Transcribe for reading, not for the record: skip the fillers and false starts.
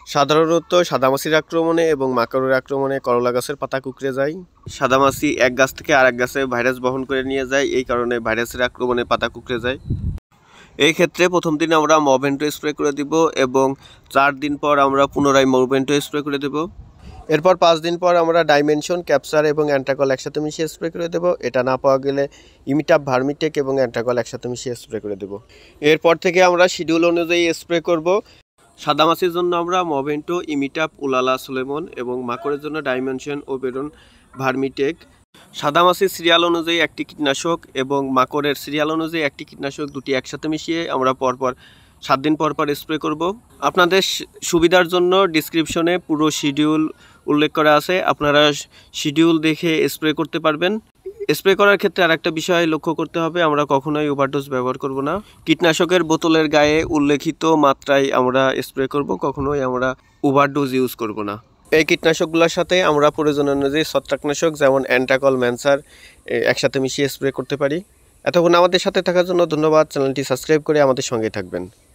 সাধারণত সাদামাছির আক্রমণে এবং মাকড়ের আক্রমণে করলা গাছের পাতা কুঁকড়ে যায়। সাদামাছি এক গাছ থেকে আরেক গাছে ভাইরাস বহন করে নিয়ে যায়, এই কারণে ভাইরাসের আক্রমণে পাতা কুঁকড়ে যায়। এই ক্ষেত্রে প্রথম দিন আমরা মরভেন্টো স্প্রে করে দিব এবং 4 দিন পর আমরা পুনরায় মরভেন্টো স্প্রে করে দেব। এরপর 5 দিন পর আমরা ডাইমেনশন, ক্যাপসার এবং অ্যান্ট্রাকল একসাথে মিশিয়ে স্প্রে করে দেব। এটা না পাওয়া গেলে ইমিটাপ, ভার্মিটেক এবং অ্যান্ট্রাকল একসাথে মিশিয়ে স্প্রে করে দেব। এরপর থেকে আমরা শিডিউল অনুযায়ী স্প্রে করব। সাদামাছির জন্য আমরা মরভেন্টো, ইমিটাপ, উলালা, সোলেমন এবং মাকড়ের জন্য ডাইমেনশন, ওবেরন, ভার্মিটেক। সাদামাছির সিরিয়াল অনুযায়ী একটি কীটনাশক এবং মাকড়ের সিরিয়াল অনুযায়ী একটি কীটনাশক, দুটি একসাথে মিশিয়ে আমরা পরপর 7 দিন পর স্প্রে করব। আপনাদের সুবিধার জন্য ডিসক্রিপশনে পুরো শিডিউল উল্লেখ করা আছে, আপনারা শিডিউল দেখে স্প্রে করতে পারবেন। স্প্রে করার ক্ষেত্রে আরেকটা বিষয় লক্ষ্য করতে হবে, আমরা কখনোই ওভারডোজ ব্যবহার করব না। কীটনাশকের বোতলের গায়ে উল্লেখিত মাত্রায় আমরা স্প্রে করব, কখনোই আমরা ওভারডোজ ইউজ করব না। এই কীটনাশকগুলোর সাথে আমরা প্রয়োজন অনুযায়ী ছত্রাকনাশক যেমন অ্যান্ট্রাকল, ম্যানসার একসাথে মিশিয়ে স্প্রে করতে পারি। এতক্ষণ আমাদের সাথে থাকার জন্য ধন্যবাদ। চ্যানেলটি সাবস্ক্রাইব করে আমাদের সঙ্গে থাকবেন।